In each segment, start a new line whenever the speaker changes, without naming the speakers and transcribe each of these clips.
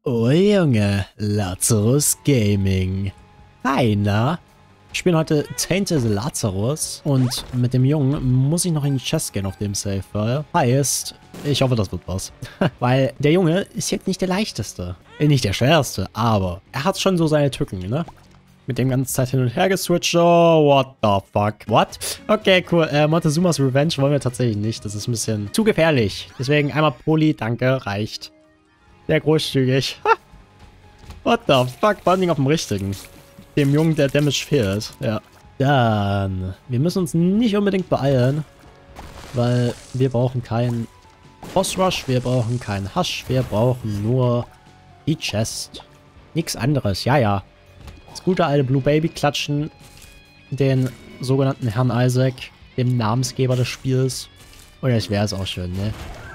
Oh Junge, Lazarus Gaming. Hi, na? Wir spielen heute Tainted Lazarus und mit dem Jungen muss ich noch in die Chest gehen auf dem Save-File. Heißt, ich hoffe, das wird was. Weil der Junge ist jetzt nicht der leichteste. Nicht der schwerste, aber er hat schon so seine Tücken, ne? Mit dem ganzen Zeit hin und her geswitcht. Oh, what the fuck? What? Okay, cool. Montezumas Revenge wollen wir tatsächlich nicht. Das ist ein bisschen zu gefährlich. Deswegen einmal Poli, danke, reicht. Sehr großzügig. What the fuck? Vor allem auf dem richtigen. Dem Jungen, der Damage fehlt. Ja. Dann. Wir müssen uns nicht unbedingt beeilen. Weil wir brauchen keinen Boss Rush. Wir brauchen keinen Hush. Wir brauchen nur die Chest. Nichts anderes. Ja, ja. Das gute alte Blue Baby klatschen den sogenannten Herrn Isaac, dem Namensgeber des Spiels. Und das wäre es auch schön, ne?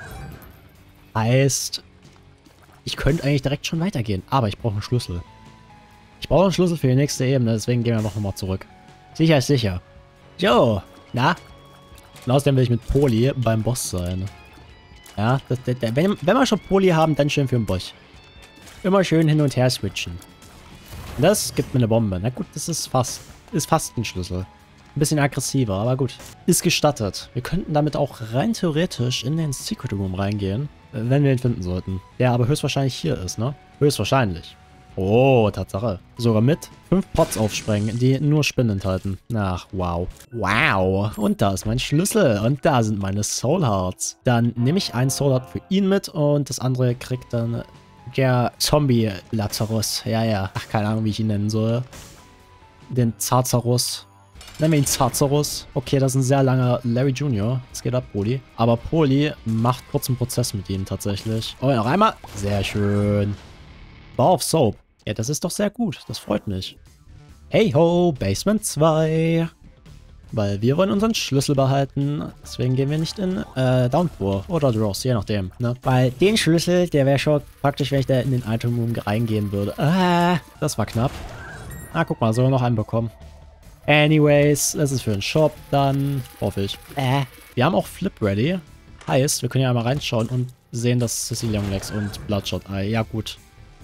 Heißt, ich könnte eigentlich direkt schon weitergehen, aber ich brauche einen Schlüssel. Ich brauche einen Schlüssel für die nächste Ebene, deswegen gehen wir noch mal zurück. Sicher ist sicher. Jo, na? Und außerdem will ich mit Poli beim Boss sein. Ja, wenn wir schon Poli haben, dann schön für den Boss. Immer schön hin und her switchen. Das gibt mir eine Bombe. Na gut, das ist fast ein Schlüssel. Ein bisschen aggressiver, aber gut. Ist gestattet. Wir könnten damit auch rein theoretisch in den Secret Room reingehen, wenn wir ihn finden sollten. Der aber höchstwahrscheinlich hier ist, ne? Höchstwahrscheinlich. Oh, Tatsache. Sogar mit 5 Pots aufsprengen, die nur Spinnen enthalten. Ach, wow. Wow. Und da ist mein Schlüssel. Und da sind meine Soul Hearts. Dann nehme ich ein Soul Heart für ihn mit und das andere kriegt dann der Zombie Lazarus. Ja, ja. Ach, keine Ahnung, wie ich ihn nennen soll. Den Zazarus. Nennen wir ihn Zazarus. Okay, das ist ein sehr langer Larry Jr. Das geht ab, Poli. Aber Poli macht kurzen Prozess mit ihm tatsächlich. Oh, noch einmal. Sehr schön. Bar of Soap. Ja, das ist doch sehr gut. Das freut mich. Hey ho, Basement 2. Weil wir wollen unseren Schlüssel behalten. Deswegen gehen wir nicht in Downpour oder Dross, je nachdem. Ne? Weil den Schlüssel, der wäre schon praktisch, wenn ich da in den Item Room reingehen würde. Das war knapp. Ah, guck mal, soll noch einen bekommen. Anyways, das ist für den Shop dann. Hoffe ich. Wir haben auch Flip ready. Heißt, wir können ja einmal reinschauen und sehen, dass Sissy Longlegs und Bloodshot Eye. Ja, gut.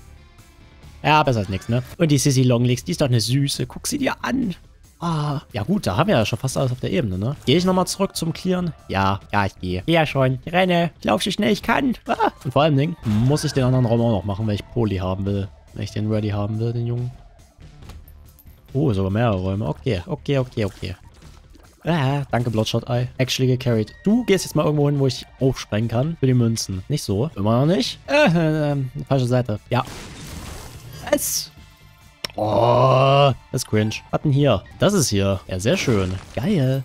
Ja, besser als nichts, ne? Und die Sissy Longlegs, die ist doch eine Süße. Guck sie dir an. Ah, ja gut, da haben wir ja schon fast alles auf der Ebene, ne? Gehe ich nochmal zurück zum Clearen? Ja, ich gehe. Ja schon. Renne. Lauf so schnell ich kann. Ah. Und vor allem muss ich den anderen Raum auch noch machen, weil ich Poli haben will. Wenn ich den ready haben will, den Jungen. Oh, sogar mehrere Räume. Okay. Danke, Bloodshot Eye. Actually gecarried. Du gehst jetzt mal irgendwo hin, wo ich aufsprengen kann. Für die Münzen. Nicht so. Immer noch nicht. Falsche Seite. Ja. Es. Oh, das ist cringe. Was denn hier? Das ist hier. Ja, sehr schön. Geil.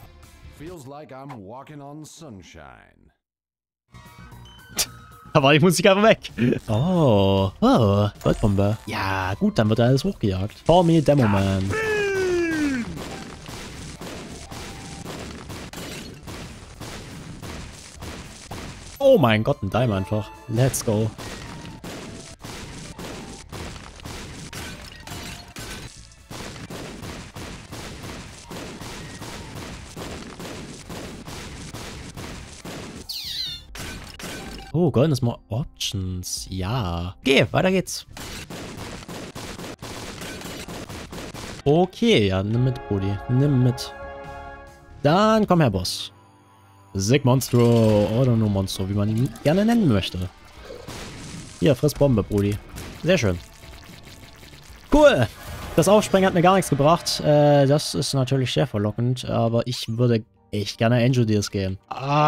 Da war die Musik einfach weg. Oh, Goldbombe. Ja, gut, dann wird alles hochgejagt. Call me Demo Man. Oh mein Gott, ein Dime einfach. Let's go. Oh, goldenes More Options. Ja. Okay, weiter geht's. Okay, ja, nimm mit, Brudi. Nimm mit. Dann komm her, Boss. Sig Monstro oder nur Monstro, wie man ihn gerne nennen möchte. Hier, friss Bombe, Brudi. Sehr schön. Cool. Das Aufsprengen hat mir gar nichts gebracht. Das ist natürlich sehr verlockend, aber ich würde echt gerne Angel Deals gehen.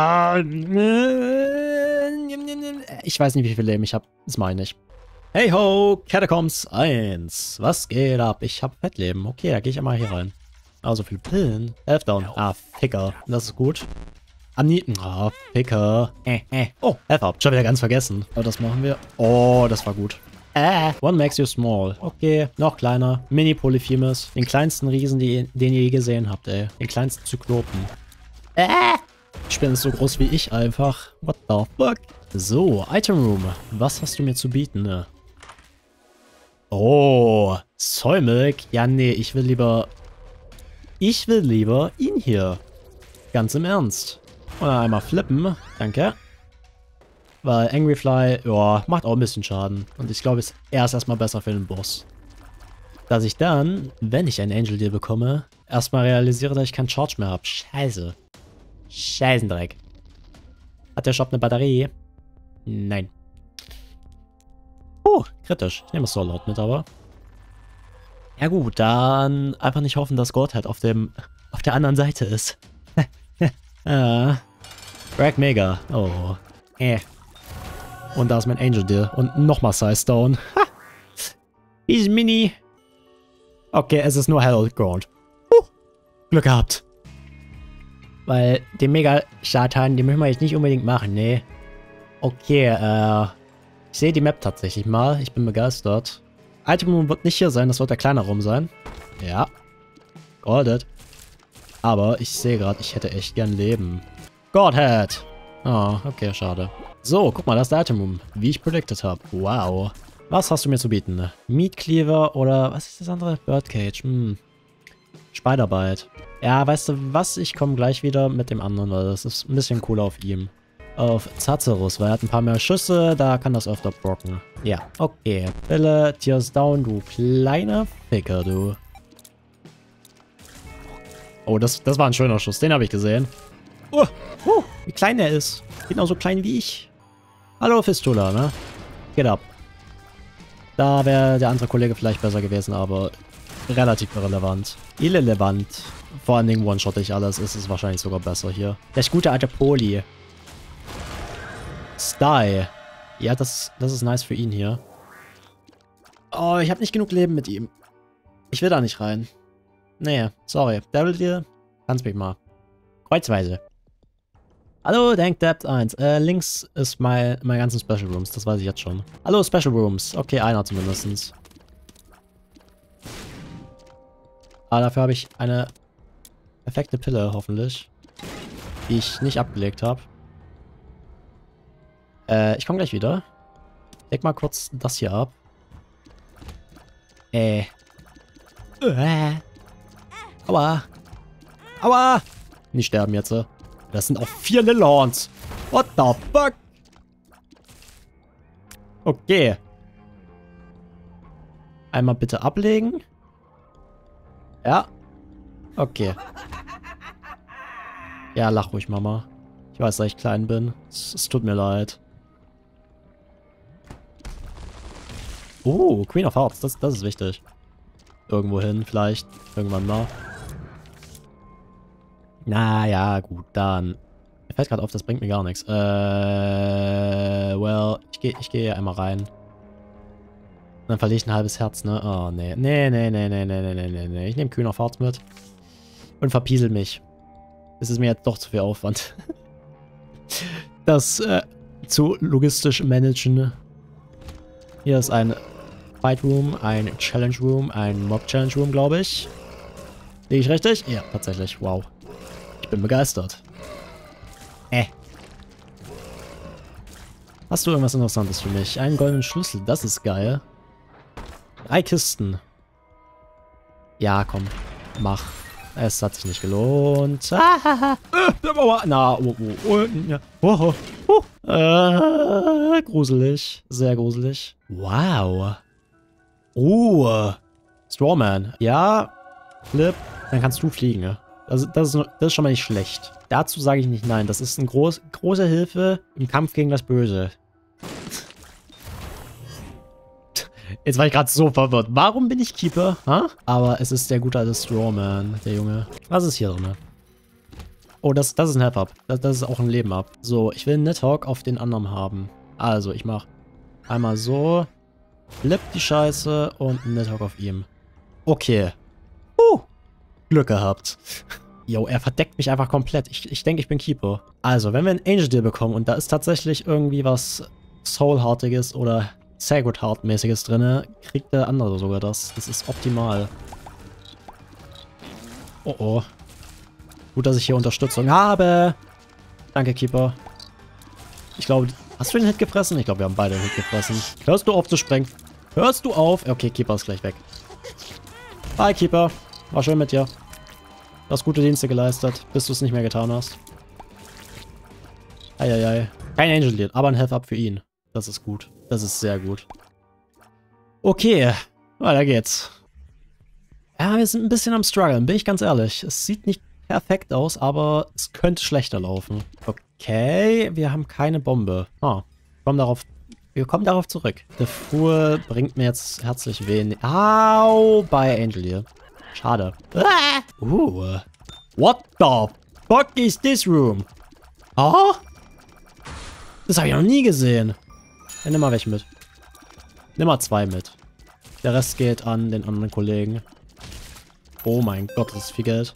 Ich weiß nicht, wie viel Leben ich habe. Das meine ich. Hey ho, Catacombs 1. Was geht ab? Ich habe Fettleben. Okay, da gehe ich einmal hier rein. Ah, so viele Pillen. 11 down. Ah, Ficker. Das ist gut. Ah, Ficker. Oh, Health up. Schon wieder ganz vergessen. Aber das machen wir. Oh, das war gut. One makes you small. Okay, noch kleiner. Mini Polyphemus. Den kleinsten Riesen, den ihr je gesehen habt, ey. Den kleinsten Zyklopen. Die Spinne ist so groß wie ich einfach. What the fuck? So, Item Room. Was hast du mir zu bieten, ne? Oh, Soylmilk. Ja, nee, ich will lieber ihn hier. Ganz im Ernst. Und einmal flippen. Danke. Weil Angry Fly, ja, macht auch ein bisschen Schaden. Und ich glaube, er ist erstmal besser für den Boss. Dass ich dann, wenn ich einen Angel Deal bekomme, erstmal realisiere, dass ich keinen Charge mehr habe. Scheiße. Scheißendreck. Hat der Shop eine Batterie? Nein. Kritisch. Ich nehme das Soul Lord mit, aber. Ja gut, dann einfach nicht hoffen, dass Godhead auf der anderen Seite ist. Drag Mega. Oh. Und da ist mein Angel Deal. Und nochmal Size Stone. Easy Mini. Okay, es ist nur Hell Ground. Glück gehabt. Weil den Mega-Satan, den müssen wir jetzt nicht unbedingt machen, ne? Okay, ich sehe die Map tatsächlich mal. Ich bin begeistert. Item Room wird nicht hier sein, das wird der kleine Raum sein. Ja. Got it. Aber ich sehe gerade, ich hätte echt gern Leben. Godhead! Oh, okay, schade. So, guck mal, das ist der Item Room. Wie ich predicted habe. Wow. Was hast du mir zu bieten? Meat Cleaver oder was ist das andere? Birdcage. Spiderbite. Ja, weißt du was? Ich komme gleich wieder mit dem anderen, weil das ist ein bisschen cooler auf ihm. Auf Zazerus, weil er hat ein paar mehr Schüsse, da kann das öfter brocken. Ja, okay. Bille, Tears down, du kleiner Ficker, du. Oh, das war ein schöner Schuss, den habe ich gesehen. Wie klein er ist. Genauso klein wie ich. Hallo Fistula, ne? Geht ab. Da wäre der andere Kollege vielleicht besser gewesen, aber relativ irrelevant. Irrelevant. Vor allen Dingen one-shot ich alles, ist es wahrscheinlich sogar besser hier. Der gute alte Poli. Sty. Ja, das ist nice für ihn hier. Oh, ich habe nicht genug Leben mit ihm. Ich will da nicht rein. Nee, sorry. Devil Deal, kannst mich mal. Kreuzweise. Hallo, Dank Depth 1. Links ist meine ganzen Special Rooms, das weiß ich jetzt schon. Hallo, Special Rooms. Okay, einer zumindest. Aber dafür habe ich eine perfekte Pille, hoffentlich. Die ich nicht abgelegt habe. Ich komme gleich wieder. Leg mal kurz das hier ab. Aua. Aua. Nicht sterben jetzt. Das sind auch 4 Lillhorns. What the fuck? Okay. Einmal bitte ablegen. Ja. Okay. Ja, lach ruhig, Mama. Ich weiß, dass ich klein bin. Es tut mir leid. Queen of Hearts. Das ist wichtig. Irgendwo hin, vielleicht. Irgendwann mal. Naja, gut, dann. Mir fällt gerade auf, das bringt mir gar nichts. Well, ich gehe einmal rein. Dann verliere ich ein halbes Herz, ne? Oh, nee. Nee. Ich nehme Queen of Hearts mit. Und verpiesel mich. Das ist mir jetzt doch zu viel Aufwand. Das zu logistisch managen. Hier ist ein Fight Room, ein Challenge Room, ein Mob Challenge Room, glaube ich. Liege ich richtig? Ja, tatsächlich. Wow. Ich bin begeistert. Hast du irgendwas Interessantes für mich? Einen goldenen Schlüssel, das ist geil. 3 Kisten. Ja, komm. Mach. Es hat sich nicht gelohnt. Gruselig. Sehr gruselig. Wow. Strawman. Ja. Flip. Dann kannst du fliegen, ne? Das ist schon mal nicht schlecht. Dazu sage ich nicht nein. Das ist eine große Hilfe im Kampf gegen das Böse. Jetzt war ich gerade so verwirrt. Warum bin ich Keeper? Ha? Aber es ist der gute alte Strawman, der Junge. Was ist hier drin? Oh, das ist ein Help-Up. Das ist auch ein Leben-Up. So, ich will einen Nidhogg auf den anderen haben. Also, ich mache einmal so. Flip die Scheiße und einen Nidhogg auf ihm. Okay. Glück gehabt. Jo, er verdeckt mich einfach komplett. Ich denke, ich bin Keeper. Also, wenn wir einen Angel Deal bekommen und da ist tatsächlich irgendwie was Soul-Heartiges oder Sacred Heart-mäßiges drin, kriegt der andere sogar das. Das ist optimal. Oh. Gut, dass ich hier Unterstützung habe. Danke, Keeper. Ich glaube, hast du den Hit gefressen? Ich glaube, wir haben beide den Hit gefressen. Hörst du auf zu sprengen? Hörst du auf? Okay, Keeper ist gleich weg. Bye, Keeper. War schön mit dir. Du hast gute Dienste geleistet, bis du es nicht mehr getan hast. Eieiei. Kein Angel Lead, aber ein Health Up für ihn. Das ist gut. Das ist sehr gut. Okay, weiter geht's. Ja, wir sind ein bisschen am Struggeln, bin ich ganz ehrlich. Es sieht nicht perfekt aus, aber es könnte schlechter laufen. Okay, wir haben keine Bombe. Wir kommen darauf zurück. Der Fuhr bringt mir jetzt herzlich wenig. Au, bei Angel hier. Schade. What the fuck is this room? Oh? Das habe ich noch nie gesehen. Ja, nimm mal welche mit. Nimm mal 2 mit. Der Rest geht an den anderen Kollegen. Oh mein Gott, das ist viel Geld.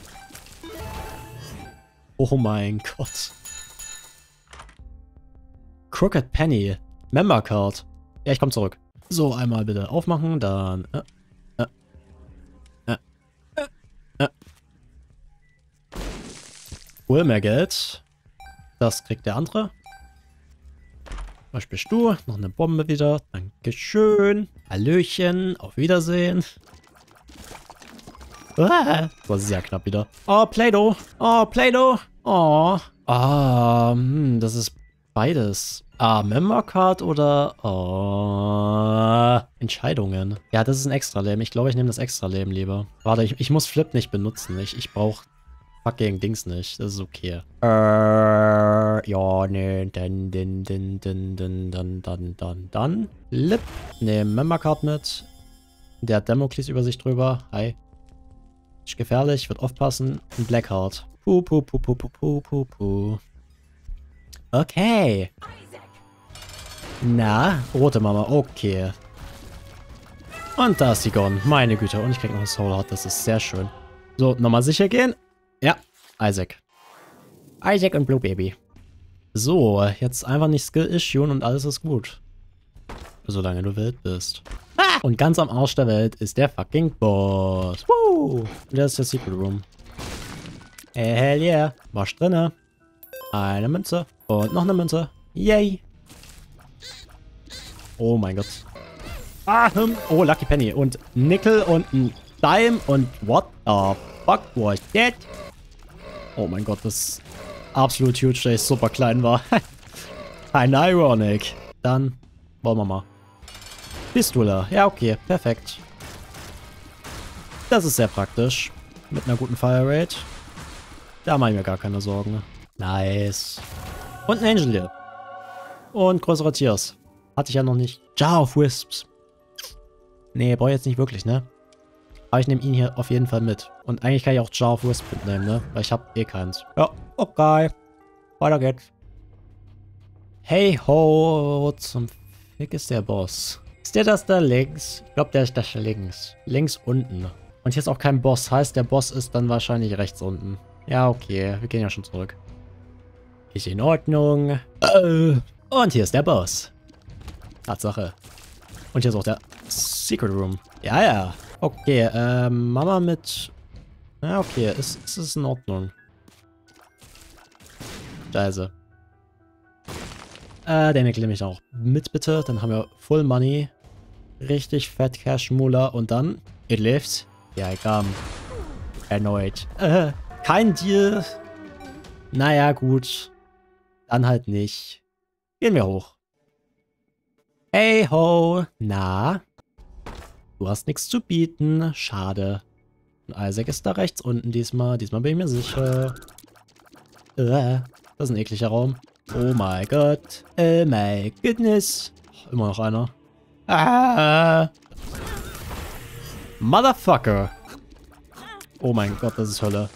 Oh mein Gott. Crooked Penny. Member Card. Ja, ich komme zurück. So, einmal bitte aufmachen, dann... Cool, mehr Geld. Das kriegt der andere. Was bist du? Noch eine Bombe wieder. Dankeschön. Hallöchen. Auf Wiedersehen. Das war sehr knapp wieder. Oh, Play-Doh. Oh, Play-Doh. Oh. Das ist beides. Member Card oder... Entscheidungen. Ja, das ist ein Extra-Leben. Ich glaube, ich nehme das Extra-Leben lieber. Warte, ich muss Flip nicht benutzen. Ich brauche fucking Dings nicht. Das ist okay. Ja, nee, dann. Lip. Ne, Member Card mit. Der hat Damocles über sich drüber. Hi. Ist gefährlich, wird aufpassen. Ein Blackheart. Puh. Okay. Na, rote Mama, okay. Und da ist sie gone. Meine Güte. Und ich krieg noch ein Soul Heart, das ist sehr schön. So, nochmal sicher gehen. Ja, Isaac. Isaac und Blue Baby. So, jetzt einfach nicht Skill-Issuen und alles ist gut. Solange du wild bist. Und ganz am Arsch der Welt ist der fucking Boss. Woo! Und das ist der Secret Room. Hell yeah. Wasch drinne. Eine Münze. Und noch eine Münze. Yay. Oh mein Gott. Oh, Lucky Penny. Und Nickel und ein Dime und what the fuck was that? Oh mein Gott, das ist absolut huge, dass ich super klein war. Ein Ironic. Dann wollen wir mal. Pistole. Ja, okay. Perfekt. Das ist sehr praktisch. Mit einer guten Fire Rate. Da mache ich mir gar keine Sorgen. Nice. Und ein Angel hier. Und größere Tiers. Hatte ich ja noch nicht. Jar of Wisps. Nee, brauche ich jetzt nicht wirklich, ne? Aber ich nehme ihn hier auf jeden Fall mit. Und eigentlich kann ich auch Jar of Wisps mitnehmen, ne? Weil ich habe eh keins. Ja, okay. Weiter geht's. Hey ho, zum Fick ist der Boss. Ist der das da links? Ich glaube, der ist das links. Links unten. Und hier ist auch kein Boss. Heißt, der Boss ist dann wahrscheinlich rechts unten. Ja, okay. Wir gehen ja schon zurück. Ist in Ordnung. Und hier ist der Boss. Tatsache. Und hier ist auch der Secret Room. Ja, ja. Okay, Mama mit... Ja, okay. Ist es in Ordnung. Scheiße. Den nehme ich auch mit, bitte. Dann haben wir Full Money. Richtig fett Cash Mula. Und dann... It lives. Ja, ich kam. Erneut. Kein Deal. Naja, gut. Dann halt nicht. Gehen wir hoch. Hey ho. Na? Du hast nichts zu bieten. Schade. Und Isaac ist da rechts unten diesmal. Diesmal bin ich mir sicher. Das ist ein ekliger Raum. Oh mein Gott. Oh my goodness. Oh, immer noch einer. Motherfucker. Oh mein Gott, das ist Hölle.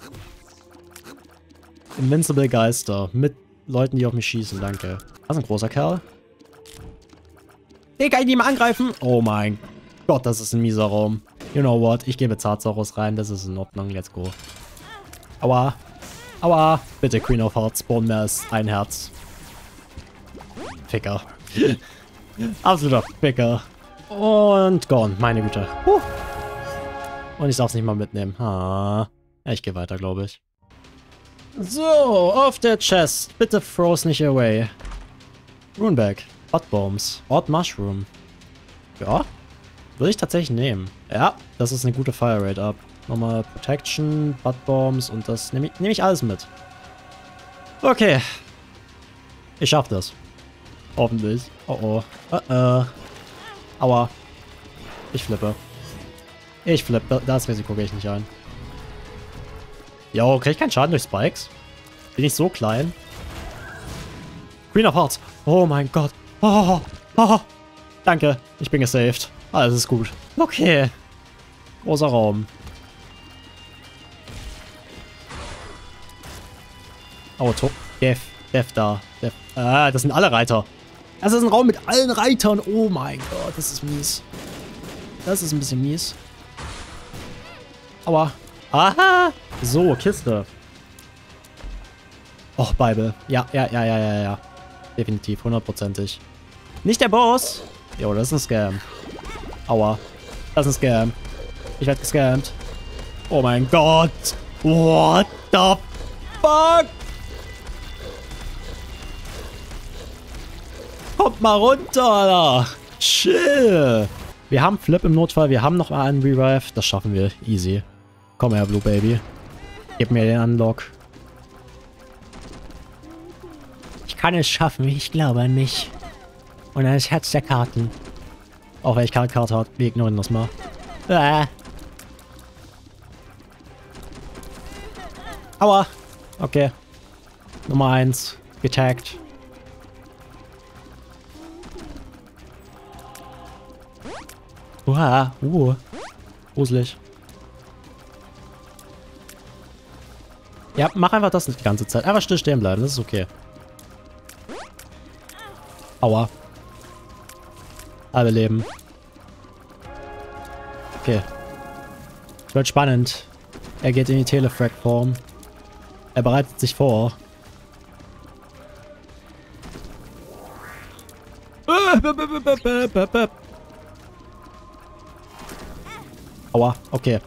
Invincible Geister. Mit Leuten, die auf mich schießen. Danke. Das ist ein großer Kerl. Den kann ich nicht mehr angreifen. Oh mein Gott, das ist ein mieser Raum. You know what? Ich gebe Zarzaurus rein. Das ist in Ordnung. Let's go. Aua. Aua. Bitte, Queen of Hearts. Spawn mehr als ein Herz. Ficker. Absoluter Ficker. Und gone. Meine Güte. Und ich darf es nicht mal mitnehmen. Ja, ich gehe weiter, glaube ich. So, auf der Chest. Bitte throws nicht away. Runebag. Hot Bombs. Odd Mushroom. Ja. Würde ich tatsächlich nehmen. Ja, das ist eine gute Fire Rate ab. Nochmal Protection, Butt Bombs und das nehme ich alles mit. Okay. Ich schaff das. Hoffentlich. Oh oh. Aua. Ich flippe. Ich flippe. Das Risiko gehe ich nicht ein. Jo, krieg ich keinen Schaden durch Spikes? Bin ich so klein? Queen of Hearts. Oh mein Gott. Oh. Danke. Ich bin gesaved. Alles ist gut. Okay. Großer Raum. Oh, Def da. Def. Ah, das sind alle Reiter. Das ist ein Raum mit allen Reitern. Oh mein Gott, das ist mies. Das ist ein bisschen mies. Aua. Aha. So, Kiste. Och, Bible. Ja. Definitiv, 100%ig. Nicht der Boss. Jo, das ist ein Scam. Aua. Das ist ein Scam. Ich werde gescammt. Oh mein Gott. What the fuck? Kommt mal runter, Alter. Chill. Wir haben Flip im Notfall. Wir haben noch mal einen Revive. Das schaffen wir. Easy. Komm her, Blue Baby. Gib mir den Unlock. Ich kann es schaffen. Ich glaube an mich. Und an das Herz der Karten. Auch wenn ich keine Karte habe. Wir ignorieren das mal. Aua. Okay. Nummer 1. Getaggt. Uha. Gruselig. Ja, mach einfach das nicht die ganze Zeit. Einfach still stehen bleiben. Das ist okay. Aua. Alle leben. Okay. Wird spannend. Er geht in die Telefrag-Form. Er bereitet sich vor. Aua. Okay.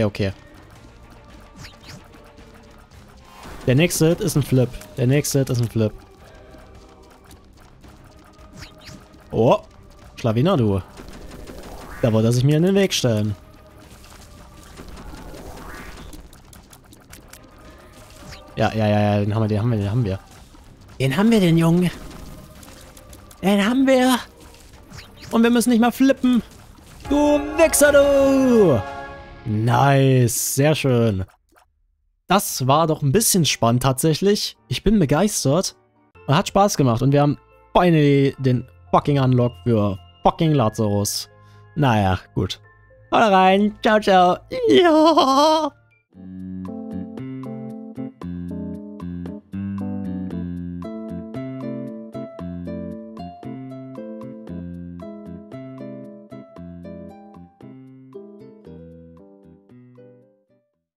Der nächste Hit ist ein Flip. Oh. Schlawiner, du. Da wollte er sich mir in den Weg stellen. Ja, den haben wir. Den haben wir, den Jungen. Den haben wir. Und wir müssen nicht mal flippen. Du Wichser, du. Nice, sehr schön. Das war doch ein bisschen spannend tatsächlich. Ich bin begeistert. Und hat Spaß gemacht. Und wir haben finally den fucking Unlock für fucking Lazarus. Naja, gut. Haut rein. Ciao, ciao. Ja.